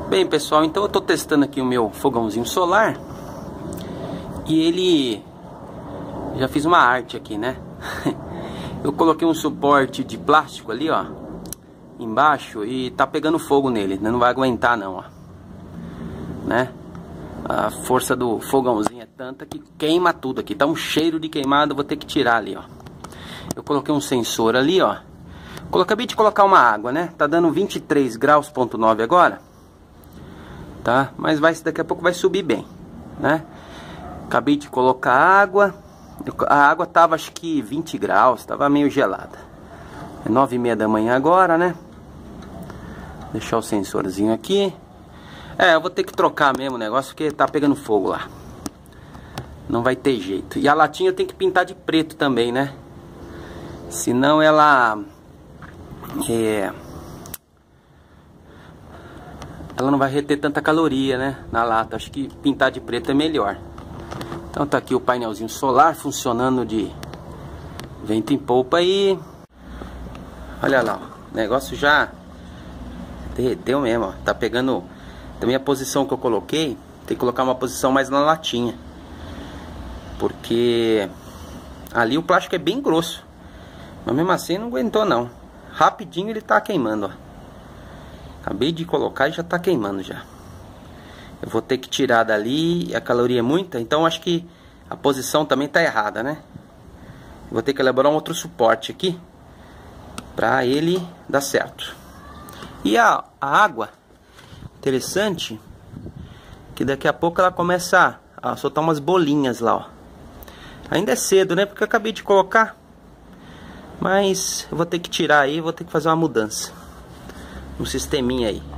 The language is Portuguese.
Bem, pessoal, então eu tô testando aqui o meu fogãozinho solar. E ele... já fiz uma arte aqui, né? Eu coloquei um suporte de plástico ali, ó, embaixo, e tá pegando fogo nele, né? Não vai aguentar não, ó, né? A força do fogãozinho é tanta que queima tudo aqui. Tá um cheiro de queimado, vou ter que tirar ali, ó. Eu coloquei um sensor ali, ó. Acabei de colocar uma água, né? Tá dando 23 graus,9 agora. Tá? Mas daqui a pouco vai subir bem, né? Acabei de colocar água. A água tava acho que 20 graus, tava meio gelada. É 9h30 da manhã agora, né? Deixar o sensorzinho aqui. Eu vou ter que trocar mesmo o negócio porque tá pegando fogo lá. Não vai ter jeito. E a latinha eu tenho que pintar de preto também, né? Senão ela não vai reter tanta caloria, né, na lata. Acho que pintar de preto é melhor. Então tá aqui o painelzinho solar funcionando de vento em polpa aí. Olha lá, ó, o negócio já derreteu mesmo, ó. Tá pegando. Também a posição que eu coloquei, tem que colocar uma posição mais na latinha, porque ali o plástico é bem grosso, mas mesmo assim não aguentou não. Rapidinho ele tá queimando, ó. Acabei de colocar e já tá queimando já. Eu vou ter que tirar dali, a caloria é muita, então acho que a posição também tá errada, né? Vou ter que elaborar um outro suporte aqui pra ele dar certo. E a água, interessante, que daqui a pouco ela começa a soltar umas bolinhas lá, ó. Ainda é cedo, né? Porque eu acabei de colocar. Mas eu vou ter que tirar aí, vou ter que fazer uma mudança no sisteminha aí.